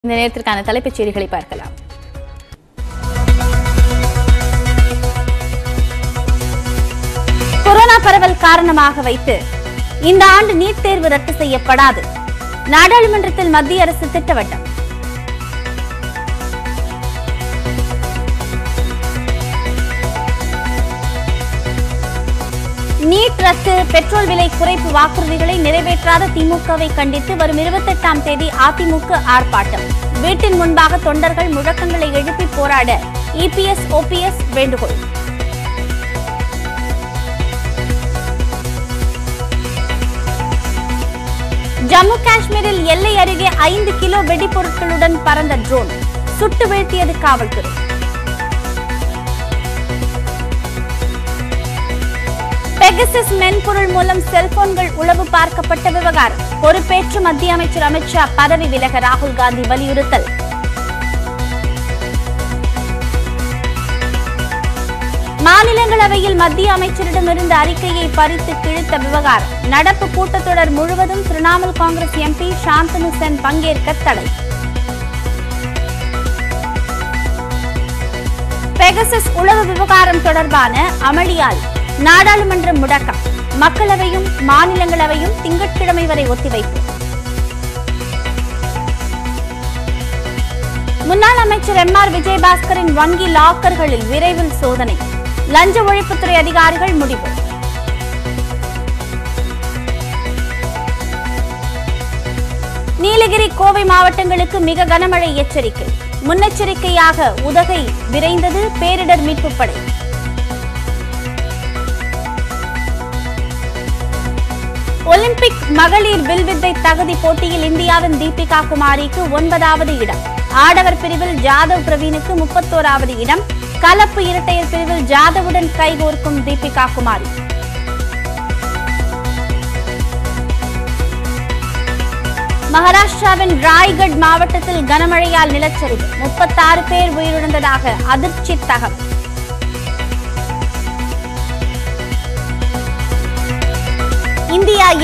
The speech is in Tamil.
இந்த நேரத்திற்கான தலைப்புச் செய்திகளை பார்க்கலாம். கொரோனா பரவல் காரணமாக வைத்து இந்த ஆண்டு நீட் தேர்வு ரத்து செய்யப்படாது. நாடாளுமன்றத்தில் மத்திய அரசு திட்டவட்டம். நீட் ரத்து, பெட்ரோல் விலை குறைப்பு வாக்குறுதிகளை நிறைவேற்றாத திமுகவை கண்டித்து வரும் 28ஆம் தேதி அதிமுக ஆர்ப்பாட்டம். வீட்டின் முன்பாக தொண்டர்கள் முழக்கங்களை எழுப்பி போராட இபிஎஸ், ஓபிஎஸ் வேண்டுகோள். ஜம்மு காஷ்மீரில் எல்லை அருகே 5 கிலோ வெடிபொருட்களுடன் பறந்த ட்ரோன் சுட்டு வீழ்த்தியது காவல்துறை. பெகசஸ் மென்பொருள் மூலம் செல்போன்கள் உளவு பார்க்கப்பட்ட விவகாரம். பொறுப்பேற்று மத்திய அமைச்சர் அமித் ஷா பதவி விலக ராகுல் காந்தி வலியுறுத்தல். மாநிலங்களவையில் மத்திய அமைச்சரிடமிருந்து அறிக்கையை பறித்து கிழித்த விவகாரம். நடப்பு கூட்டத்தொடர் முழுவதும் திரிணாமுல் காங்கிரஸ் எம்பி சாந்தனு சென் பங்கேற்க தடை. பெகசஸ் உளவு விவகாரம் தொடர்பான அமளியால் நாடாளுமன்றம் முடக்கம். மக்களவையும் மாநிலங்களவையும் திங்கட்கிழமை வரை ஒத்திவைப்பு. முன்னாள் அமைச்சர் எம்.ஆர். விஜயபாஸ்கரின் வங்கி லாக்கர்களில் விரைவில் சோதனை. லஞ்ச ஒழிப்புத்துறை அதிகாரிகள் முடிவு. நீலகிரி, கோவை மாவட்டங்களுக்கு மிக கனமழை எச்சரிக்கை. முன்னெச்சரிக்கையாக உதகை விரைந்தது பேரிடர் மீட்புப் படை. ஒலிம்பிக் மகளிர் வில்வித்தை தகுதி போட்டியில் இந்தியாவின் தீபிகா குமாரிக்கு 9வது இடம். ஆடவர் பிரிவில் ஜாதவ் பிரவீனுக்கு 31வது இடம். கலப்பு இரட்டையர் பிரிவில் ஜாதவுடன் கைகோர்க்கும் தீபிகா குமாரி. மகாராஷ்டிராவின் ராய்கட் மாவட்டத்தில் கனமழையால் நிலச்சரிவு. 36 பேர் உயிரிழந்ததாக அதிர்ச்சி தகவல். இந்தியா